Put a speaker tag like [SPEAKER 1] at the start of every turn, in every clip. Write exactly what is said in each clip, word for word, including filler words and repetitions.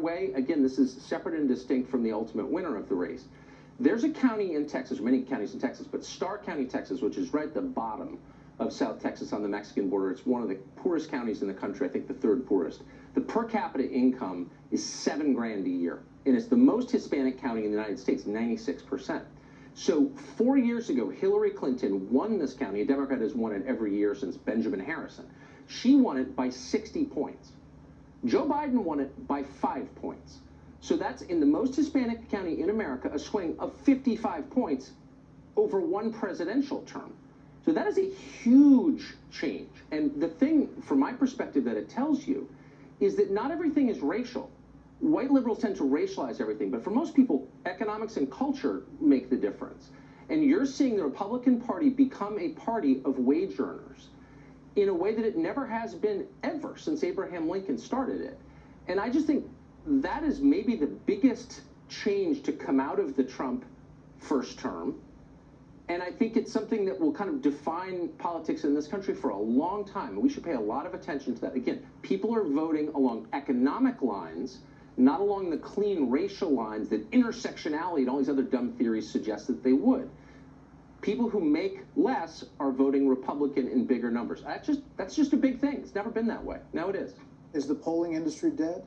[SPEAKER 1] way, again, this is separate and distinct from the ultimate winner of the race. There's a county in Texas, or many counties in Texas, but Starr County, Texas, which is right at the bottom of South Texas on the Mexican border. It's one of the poorest counties in the country, I think the third poorest. The per capita income is seven grand a year, and it's the most Hispanic county in the United States, ninety-six percent. So four years ago, Hillary Clinton won this county. A Democrat has won it every year since Benjamin Harrison. She won it by sixty points. Joe Biden won it by five points. So that's, in the most Hispanic county in America, a swing of fifty-five points over one presidential term. So that is a huge change. And the thing, from my perspective, that it tells you is that not everything is racial. White liberals tend to racialize everything, but for most people, economics and culture make the difference. And you're seeing the Republican Party become a party of wage earners in a way that it never has been ever since Abraham Lincoln started it. And I just think that is maybe the biggest change to come out of the Trump first term. And I think it's something that will kind of define politics in this country for a long time. And we should pay a lot of attention to that. Again, people are voting along economic lines, not along the clean racial lines that intersectionality and all these other dumb theories suggest that they would. People who make less are voting Republican in bigger numbers. That's just, that's just a big thing. It's never been that way. Now it is.
[SPEAKER 2] Is the polling industry dead?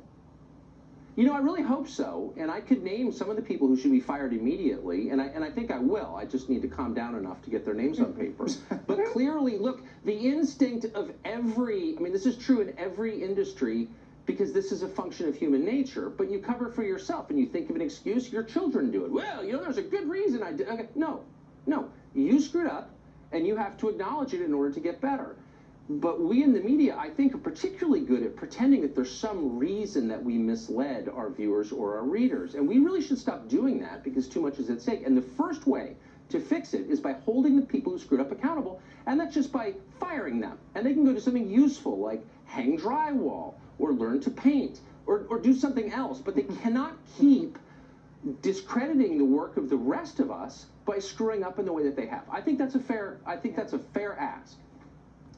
[SPEAKER 1] You know, I really hope so, and I could name some of the people who should be fired immediately, and I, and I think I will. I just need to calm down enough to get their names on paper. But clearly, look, the instinct of every, I mean, this is true in every industry, because this is a function of human nature, but you cover for yourself, and you think of an excuse, your children do it. Well, you know, there's a good reason I did. Okay. No, no, you screwed up, and you have to acknowledge it in order to get better. But we in the media, I think, are particularly good at pretending that there's some reason that we misled our viewers or our readers. And we really should stop doing that because too much is at stake. And the first way to fix it is by holding the people who screwed up accountable, and that's just by firing them. And they can go do something useful like hang drywall or learn to paint or, or do something else. But they cannot keep discrediting the work of the rest of us by screwing up in the way that they have. I think that's a fair, I think that's a fair ask.